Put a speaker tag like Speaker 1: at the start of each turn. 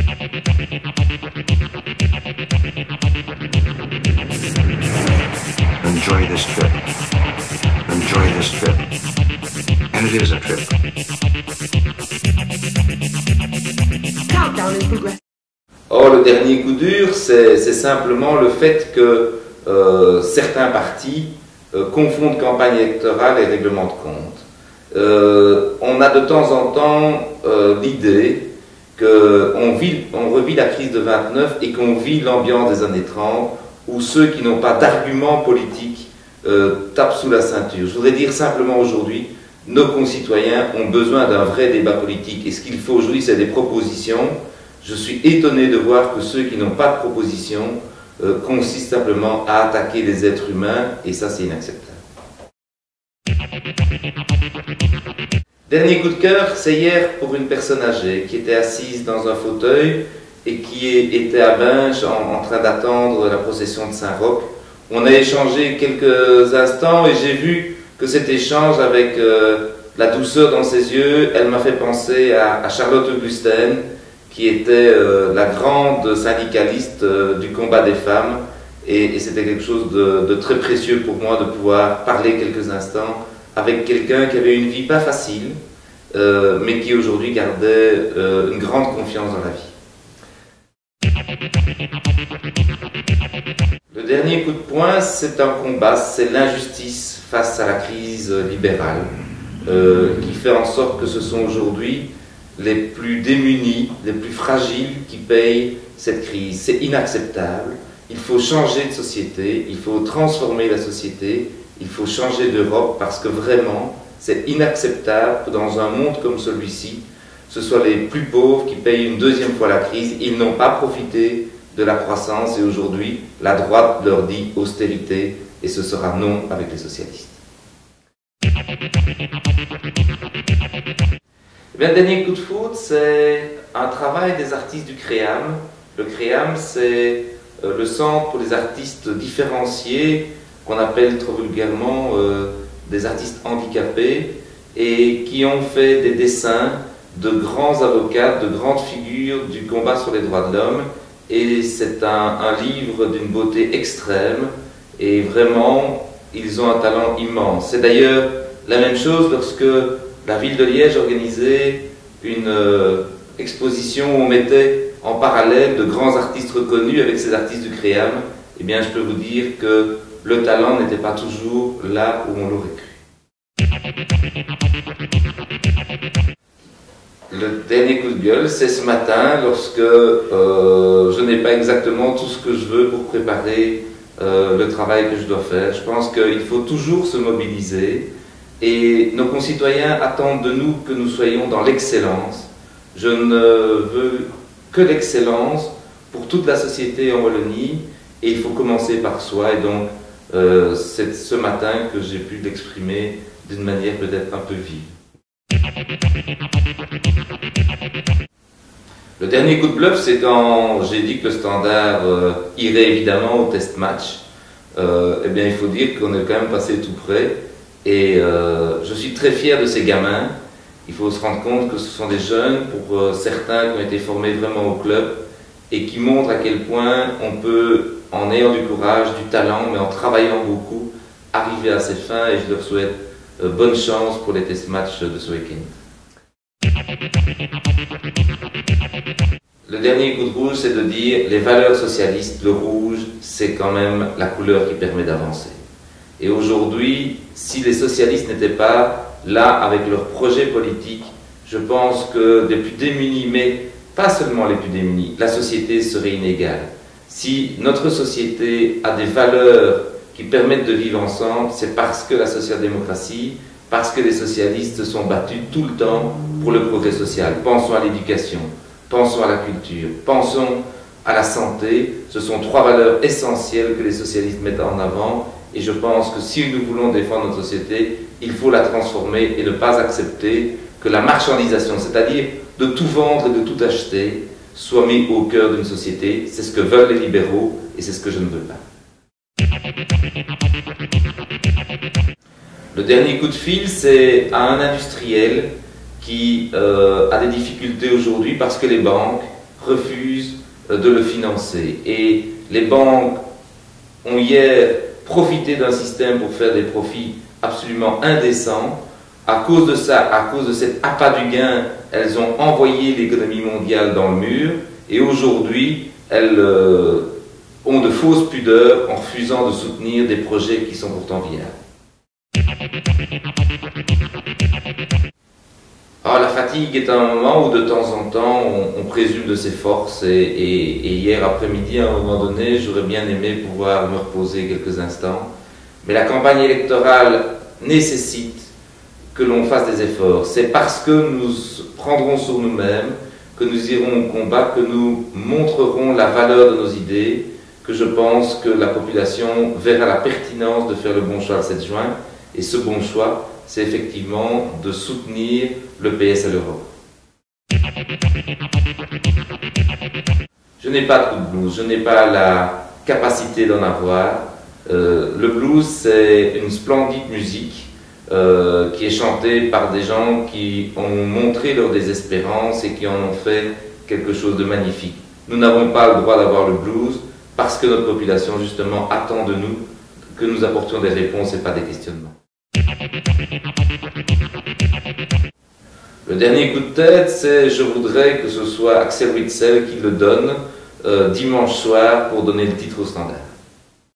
Speaker 1: Enjoy this trip. Enjoy this trip. And it is a trip.
Speaker 2: Countdown in progress.
Speaker 3: Or, le dernier coup dur, c'est simplement le fait que certains partis confondent campagne électorale et règlement de compte. On a de temps en temps l'idée qu'on revit la crise de 29 et qu'on vit l'ambiance des années 30 où ceux qui n'ont pas d'arguments politiques tapent sous la ceinture. Je voudrais dire simplement aujourd'hui, nos concitoyens ont besoin d'un vrai débat politique et ce qu'il faut aujourd'hui, c'est des propositions. Je suis étonné de voir que ceux qui n'ont pas de propositions consistent simplement à attaquer les êtres humains et ça, c'est inacceptable. Dernier coup de cœur, c'est hier pour une personne âgée qui était assise dans un fauteuil et qui était à Binche en train d'attendre la procession de Saint-Roch. On a échangé quelques instants et j'ai vu que cet échange avec la douceur dans ses yeux, elle m'a fait penser à Charlotte Augustin, qui était la grande syndicaliste du combat des femmes et c'était quelque chose de très précieux pour moi de pouvoir parler quelques instants avec quelqu'un qui avait une vie pas facile mais qui aujourd'hui gardait une grande confiance dans la vie. Le dernier coup de poing, c'est un combat, c'est l'injustice face à la crise libérale qui fait en sorte que ce sont aujourd'hui les plus démunis, les plus fragiles qui payent cette crise. C'est inacceptable. Il faut changer de société, il faut transformer la société, il faut changer d'Europe parce que vraiment, c'est inacceptable que dans un monde comme celui-ci, ce soit les plus pauvres qui payent une deuxième fois la crise. Ils n'ont pas profité de la croissance et aujourd'hui, la droite leur dit austérité et ce sera non avec les socialistes. Le dernier coup de foudre, c'est un travail des artistes du CREAM. Le CREAM, c'est le centre pour les artistes différenciés, qu'on appelle trop vulgairement des artistes handicapés, et qui ont fait des dessins de grands avocats, de grandes figures du combat sur les droits de l'homme. Et c'est un livre d'une beauté extrême, et vraiment, ils ont un talent immense. C'est d'ailleurs la même chose lorsque la ville de Liège organisait une exposition où on mettait en parallèle de grands artistes reconnus avec ces artistes du CREAM. Eh bien, je peux vous dire que le talent n'était pas toujours là où on l'aurait cru. Le dernier coup de gueule, c'est ce matin lorsque je n'ai pas exactement tout ce que je veux pour préparer le travail que je dois faire. Je pense qu'il faut toujours se mobiliser. Et nos concitoyens attendent de nous que nous soyons dans l'excellence. Je ne veux que l'excellence pour toute la société en Wallonie et il faut commencer par soi. Et donc, c'est ce matin que j'ai pu l'exprimer d'une manière peut-être un peu vive. Le dernier coup de bluff, c'est quand j'ai dit que le Standard irait évidemment au test match. Eh bien, il faut dire qu'on est quand même passé tout près. Et je suis très fier de ces gamins. Il faut se rendre compte que ce sont des jeunes, pour certains qui ont été formés vraiment au club, et qui montrent à quel point on peut, en ayant du courage, du talent, mais en travaillant beaucoup, arriver à ses fins. Et je leur souhaite bonne chance pour les test matchs de ce week-end. Le dernier coup de rouge, c'est de dire les valeurs socialistes, le rouge, c'est quand même la couleur qui permet d'avancer. Et aujourd'hui, si les socialistes n'étaient pas là avec leurs projets politiques, je pense que les plus démunis, mais pas seulement les plus démunis, la société serait inégale. Si notre société a des valeurs qui permettent de vivre ensemble, c'est parce que la social-démocratie, parce que les socialistes se sont battus tout le temps pour le progrès social. Pensons à l'éducation, pensons à la culture, pensons à la santé. Ce sont trois valeurs essentielles que les socialistes mettent en avant. Et je pense que si nous voulons défendre notre société, il faut la transformer et ne pas accepter que la marchandisation, c'est-à-dire de tout vendre et de tout acheter, soit mis au cœur d'une société. C'est ce que veulent les libéraux et c'est ce que je ne veux pas. Le dernier coup de fil, c'est à un industriel qui a des difficultés aujourd'hui parce que les banques, refusent de le financer. Et les banques ont hier profité d'un système pour faire des profits absolument indécents. À cause de ça, à cause de cet appât du gain, elles ont envoyé l'économie mondiale dans le mur et aujourd'hui, elles ont de fausses pudeurs en refusant de soutenir des projets qui sont pourtant viables. Alors la fatigue est un moment où de temps en temps on présume de ses forces et hier après-midi à un moment donné j'aurais bien aimé pouvoir me reposer quelques instants, mais la campagne électorale nécessite que l'on fasse des efforts. C'est parce que nous prendrons sur nous-mêmes, que nous irons au combat, que nous montrerons la valeur de nos idées, que je pense que la population verra la pertinence de faire le bon choix le 7 juin. Et ce bon choix, c'est effectivement de soutenir le PS à l'Europe. Je n'ai pas trop de blues, je n'ai pas la capacité d'en avoir. Le blues, c'est une splendide musique qui est chantée par des gens qui ont montré leur désespérance et qui en ont fait quelque chose de magnifique. Nous n'avons pas le droit d'avoir le blues parce que notre population, justement, attend de nous que nous apportions des réponses et pas des questionnements. Le dernier coup de tête, c'est je voudrais que ce soit Axel Witsel qui le donne dimanche soir pour donner le titre au Standard.